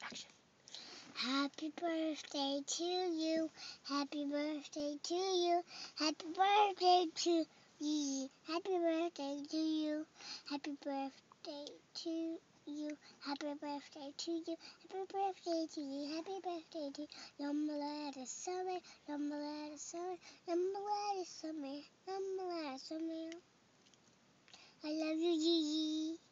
action. Happy birthday to you. Happy birthday to you. Happy birthday to Yee. Happy birthday to you. Happy birthday to you. Happy birthday to you. Happy birthday to you. Happy birthday to you. Yummalada summer. Yummalada summer. Yummalada summer. Yummalada summer. I love you, Yee Yee.